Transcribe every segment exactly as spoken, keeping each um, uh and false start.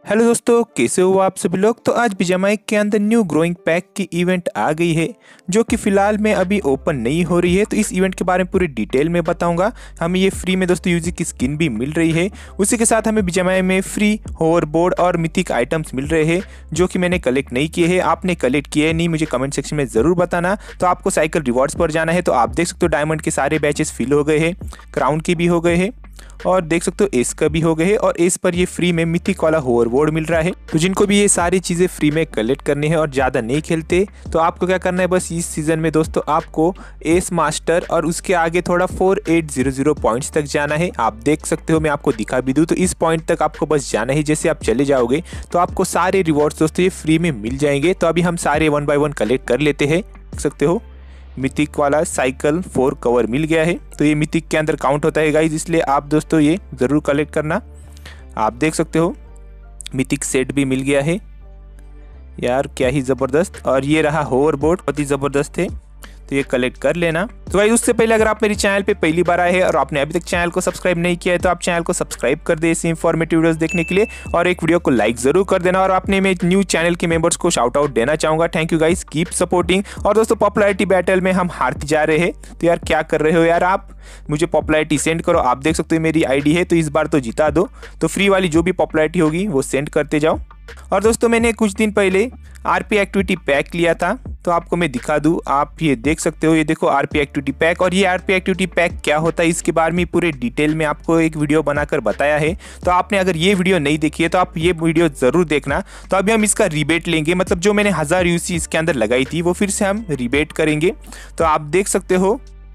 Hello दोस्तों, कैसे हो आप सभी लोग। तो आज बीजीएमआई के अंदर न्यू ग्रोइंग पैक की इवेंट आ गई है जो कि फिलहाल में अभी ओपन नहीं हो रही है। तो इस इवेंट के बारे में पूरी डिटेल में बताऊंगा। हमें ये फ्री में दोस्तों यूजी की स्किन भी मिल रही है, उसी के साथ हमें बीजीएमआई में फ्री होवरबोर्ड और मिथिक आइटम्स मिल रहे हैं जो कि मैंने कलेक्ट नहीं किए हैं। आपने कलेक्ट किए नहीं मुझे कमेंट सेक्शन में ज़रूर बताना। तो आपको साइकिल रिवॉर्ड्स पर जाना है। तो आप देख सकते हो डायमंड के सारे बैचेस फिल हो गए हैं, क्राउन के भी हो गए हैं और देख सकते हो एस का भी हो गए है और एस पर ये फ्री में मिथिक वाला होवरबोर्ड मिल रहा है। तो जिनको भी ये सारी चीज़ें फ्री में कलेक्ट करनी है और ज़्यादा नहीं खेलते तो आपको क्या करना है, बस इस सीज़न में दोस्तों आपको एस मास्टर और उसके आगे थोड़ा four eight zero zero points तक जाना है। आप देख सकते हो, मैं आपको दिखा भी दूँ तो इस पॉइंट तक आपको बस जाना है। जैसे आप चले जाओगे तो आपको सारे रिवॉर्ड्स दोस्तों ये फ्री में मिल जाएंगे। तो अभी हम सारे वन बाय वन कलेक्ट कर लेते हैं। देख सकते हो मिथिक वाला साइकिल फोर कवर मिल गया है। तो ये मिथिक के अंदर काउंट होता है गाइज, इसलिए आप दोस्तों ये ज़रूर कलेक्ट करना। आप देख सकते हो मिथिक सेट भी मिल गया है यार, क्या ही ज़बरदस्त। और ये रहा होवरबोर्ड, बहुत ही ज़बरदस्त है, तो ये कलेक्ट कर लेना। तो भाई उससे पहले अगर आप मेरे चैनल पे पहली बार आए हैं और आपने अभी तक चैनल को सब्सक्राइब नहीं किया है तो आप चैनल को सब्सक्राइब कर दे ऐसे इंफॉर्मेटिव वीडियोस देखने के लिए, और एक वीडियो को लाइक जरूर कर देना। और अपने में न्यू चैनल के मेंबर्स को शाउट आउट देना चाहूँगा। Thank you guys, keep supporting. और दोस्तों पॉपुलैरिटी बैटल में हम हारते जा रहे हैं, तो यार क्या कर रहे हो यार आप, मुझे पॉपुलैरिटी सेंड करो। आप देख सकते हो मेरी आईडी है, तो इस बार तो जिता दो। तो फ्री वाली जो भी पॉपुलैरिटी होगी वो सेंड करते जाओ। और दोस्तों मैंने कुछ दिन पहले आरपी एक्टिविटी पैक लिया था, तो आपको मैं दिखा दूं। आप ये देख सकते हो, ये देखो आरपी एक्टिविटी पैक। और ये आरपी एक्टिविटी पैक क्या होता है इसके बारे में पूरे डिटेल में आपको एक वीडियो बनाकर बताया है। तो आपने अगर ये वीडियो नहीं देखी है तो आप ये वीडियो ज़रूर देखना। तो अभी हम इसका रिबेट लेंगे, मतलब जो मैंने हज़ार यूसी इसके अंदर लगाई थी वो फिर से हम रिबेट करेंगे। तो आप देख सकते हो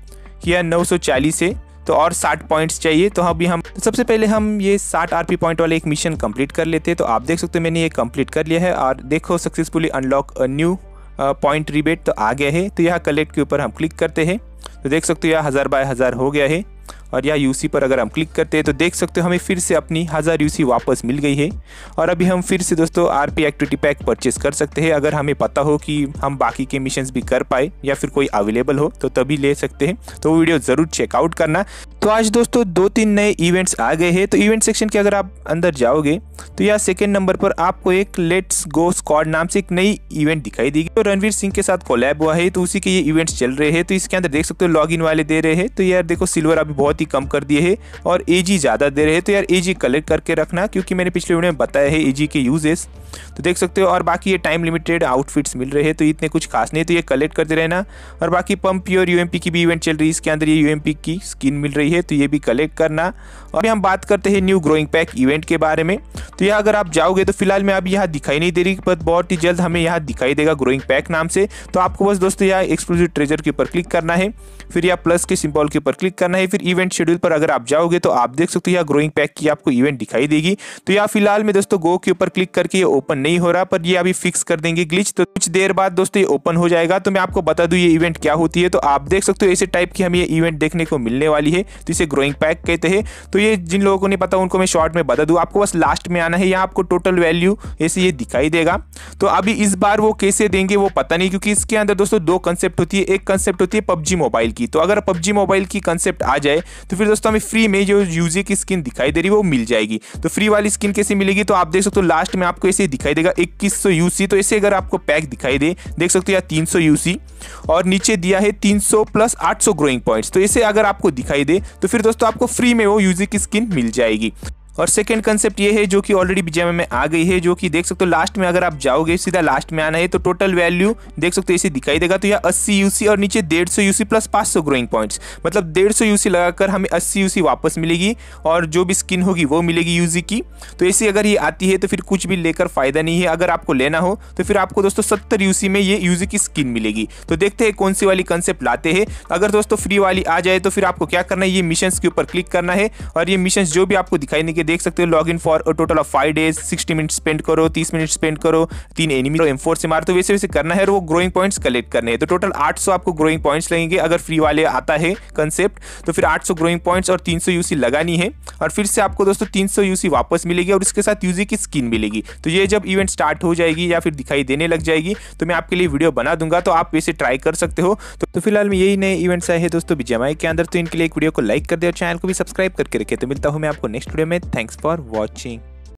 कि यह नौ सौ चालीस है, तो और साठ पॉइंट्स चाहिए। तो अभी हम तो सबसे पहले हम ये साठ आरपी पॉइंट वाले एक मिशन कंप्लीट कर लेते हैं। तो आप देख सकते हो मैंने ये कंप्लीट कर लिया है और देखो successfully unlock a new point rebate तो आ गया है। तो यहाँ कलेक्ट के ऊपर हम क्लिक करते हैं तो देख सकते हो यहाँ हज़ार बाय हज़ार हो गया है। और यहाँ यूसी पर अगर हम क्लिक करते हैं तो देख सकते हो हमें फिर से अपनी हज़ार यूसी वापस मिल गई है। और अभी हम फिर से दोस्तों आरपी एक्टिविटी पैक परचेस कर सकते हैं। अगर हमें पता हो कि हम बाकी के मिशंस भी कर पाए या फिर कोई अवेलेबल हो तो तभी ले सकते हैं। तो वो वीडियो ज़रूर चेकआउट करना। तो आज दोस्तों दो तीन नए इवेंट्स आ गए हैं। तो इवेंट सेक्शन के अगर आप अंदर जाओगे तो यहाँ सेकेंड नंबर पर आपको एक लेट्स गो स्क्वाड नाम से एक नई इवेंट दिखाई देगी। तो रणवीर सिंह के साथ कोलैब हुआ है, तो उसी के ये इवेंट्स चल रहे हैं। तो इसके अंदर देख सकते हो लॉग इन वाले दे रहे हैं। तो यार देखो सिल्वर अभी बहुत ही कम कर दिए हैं और एजी ज़्यादा दे रहे हैं। तो यार एजी कलेक्ट करके रखना, क्योंकि मैंने पिछले वीडियो में बताया है एजी के यूजेस। तो देख सकते हो और बाकी ये टाइम लिमिटेड आउटफिट्स मिल रहे हैं, तो इतने कुछ खास नहीं, तो ये कलेक्ट करते रहना। और बाकी पंप प्योर यूएमपी की भी इवेंट चल रही है, इसके अंदर ये यूएमपी की स्किन मिल रही है, तो ये भी कलेक्ट करना। और हम बात करते हैं न्यू ग्रोइंग पैक इवेंट के बारे में। तो यह अगर आप जाओगे तो फिलहाल में अभी यहाँ दिखाई नहीं दे रही, पर बहुत ही जल्द हमें यहाँ दिखाई देगा ग्रोइंग पैक नाम से। तो आपको बस दोस्तों यहाँ एक्सक्लूसिव ट्रेजर के ऊपर क्लिक करना है, फिर यहाँ प्लस के सिंबल के ऊपर क्लिक करना है, फिर इवेंट शेड्यूल पर अगर आप जाओगे तो आप देख सकते हो यहाँ ग्रोइंग पैक की आपको इवेंट दिखाई देगी। तो यहाँ फिलहाल में दोस्तों गो के ऊपर क्लिक करके ये ओपन नहीं हो रहा, पर ये अभी फिक्स कर देंगे ग्लिच, तो कुछ देर बाद दोस्तों ये ओपन हो जाएगा। तो मैं आपको बता दूं ये इवेंट क्या होती है। तो आप देख सकते हो ऐसे टाइप की हमें ये इवेंट देखने को मिलने वाली है, तो इसे ग्रोइंग पैक कहते हैं। तो ये जिन लोगों को नहीं पता उनको मैं शॉर्ट में बता दूं, आपको बस लास्ट में आना है, यहाँ आपको टोटल वैल्यू ऐसे ये दिखाई देगा। तो अभी इस बार वो कैसे देंगे वो पता नहीं, क्योंकि इसके अंदर दोस्तों दो कंसेप्ट होती है। एक कंसेप्ट होती है पबजी मोबाइल की, तो अगर पबजी मोबाइल की कंसेप्ट आ जाए तो फिर दोस्तों हमें फ्री में जो यूजी की स्किन दिखाई दे रही है वो मिल जाएगी। तो फ्री वाली स्किन कैसे मिलेगी, तो आप देख सकते हो लास्ट में आपको ऐसे दिखाई देगा इक्कीस सौ यूसी। तो ऐसे अगर आपको पैक दिखाई दे, देख सकते हो यहाँ तीन सौ यूसी और नीचे दिया है तीन सौ प्लस आठ सौ ग्रोइंग पॉइंट्स। तो ऐसे अगर आपको दिखाई दे तो फिर दोस्तों आपको फ्री में वो यूजी की स्किन मिल जाएगी। और सेकंड कंसेप्ट ये है जो कि ऑलरेडी बीजीएमआई में आ गई है, जो कि देख सकते हो लास्ट में अगर आप जाओगे सीधा लास्ट में आना है तो टोटल वैल्यू देख सकते हो ऐसे दिखाई देगा। तो यह अस्सी यूसी और नीचे डेढ़ सौ यूसी प्लस पाँच सौ ग्रोइंग पॉइंट्स, मतलब डेढ़ सौ यूसी लगाकर हमें अस्सी यूसी वापस मिलेगी और जो भी स्किन होगी वो मिलेगी यूजी की। तो ऐसी अगर ये आती है तो फिर कुछ भी लेकर फायदा नहीं है। अगर आपको लेना हो तो फिर आपको दोस्तों सत्तर यूसी में ये यूजी की स्किन मिलेगी। तो देखते हैं कौन सी वाली कंसेप्ट लाते हैं। अगर दोस्तों फ्री वाली आ जाए तो फिर आपको क्या करना है, ये मिशंस के ऊपर क्लिक करना है और ये मिशंस जो भी आपको दिखाई देंगे देख सकते हो log in for a total of five days, sixty minute spend करो, तीस मिनट स्पेंड करो, तीन एनिमी एम फोर से मार। तो वैसे वैसे करना है और वो ग्रोइंग पॉइंट्स कलेक्ट करने हैं। तो टोटल आठ सौ आपको ग्रोइंग पॉइंट्स लगेंगे अगर फ्री वाले आता है कंसेप्ट। तो फिर आठ सौ ग्रोइंग पॉइंट्स और तीन सौ यूसी लगानी है और फिर से आपको दोस्तों तीन सौ यूसी वापस मिलेगी और इसके साथ यूजी की स्किन मिलेगी। तो ये जब इवेंट स्टार्ट हो जाएगी या फिर दिखाई देने लग जाएगी तो मैं आपके लिए वीडियो बना दूंगा, तो आप वैसे ट्राई कर सकते हो। तो, तो फिलहाल में यही नए इवेंट्स आए हैं दोस्तों बीजीएमआई के अंदर। तो इनके लिए एक वीडियो को लाइक कर दे और चैनल को भी सब्सक्राइब करके रखे। तो मिलता हूँ मैं आपको नेक्स्ट वीडियो में। Thanks for watching.